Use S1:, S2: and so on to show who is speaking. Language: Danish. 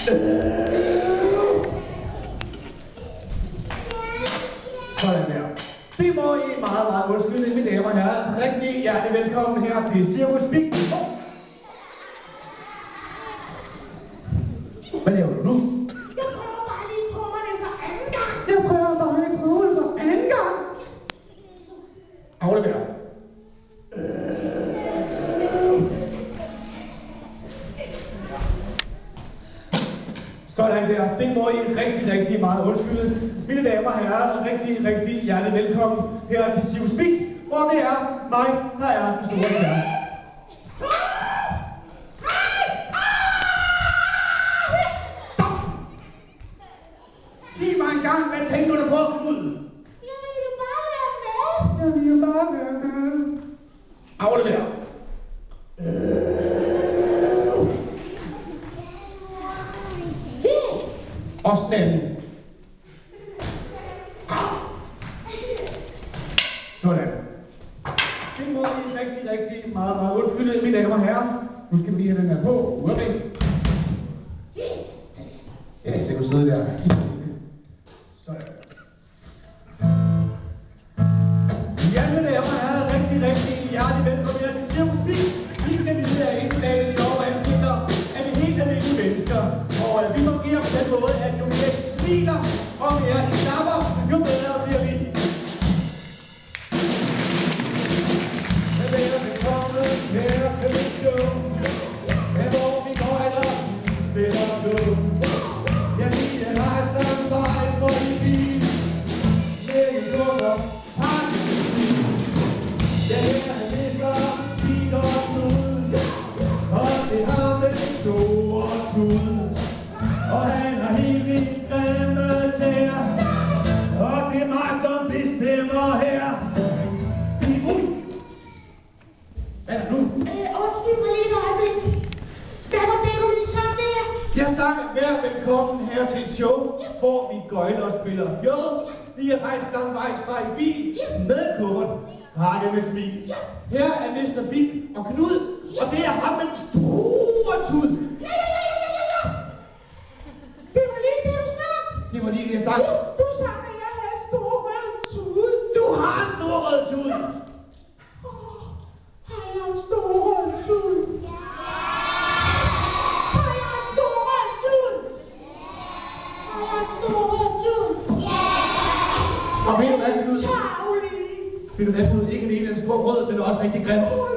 S1: Sådan der. Det må I meget undskylde, mine damer og herrer. Rigtig hjertelig velkommen her til Cirkus Big. Hvad laver du nu?
S2: Jeg prøver bare lige trommerne for anden gang.
S1: Jeg prøver bare lige trommerne for anden gang. Aflever. Sådan der. Det må I rigtig meget undskylde. Mine damer og herrer, rigtig hjertelig velkommen her til Cirkus Big, hvor det er mig, der er den store stjerne. Stop! Sig mig engang, hvad tænker du på, Knud?
S2: Jeg vil jo bare være med.
S1: Jeg vil jo bare være med. Aflever. Og snellen. Sådan. Det må I rigtig meget undskylde, mine damer og herrer. Nu skal vi lige have den her på. Uafhæng. Ja, så kan du sidde der. Sådan. Ja, mine damer og herrer, rigtig hjertelig velkommen her til Cirkus Big. Vi skal vide, at internationale sjove ansigter er vi helt almindelige mennesker. Og vi fungerer på den måde, at jo mere I smiler og mere I knapper, jo bedre bliver vi. Velkommen her til mit show, her hvor vi gøjler, spiller tog. Jeg lige rejser en vej for i bil, lægge kunder, pakke. Jeg her lister, kigger og knud, og det har den store tud. Og han har helt vildt grimme tæer, og det er mig som bestemmer her. Hvad er der nu?
S2: Undskyld mig lige et øjeblik. Hvad var det, du lige sang der?
S1: Jeg sang vær velkommen her til et show, hvor vi gøjler og spiller fjol. Vi er rejst langvejs fra i bil med kummeren, pakket med smil. Her er Mr. Big og Knud, og det er ham med den store tud.
S2: Ja. Det var lige det, du sang.
S1: Det var lige det, jeg sang.
S2: Du sang, at jeg havde en stor rød tud.
S1: Du har en stor rød tud.
S2: Har jeg en stor rød tud? Har jeg en stor rød tud? Har jeg en stor rød tud?
S1: Og ved du hvad, Knud?
S2: Charlie!
S1: Ved du hvad, Knud? Ikke en eller anden stor rød, den er også rigtig grim.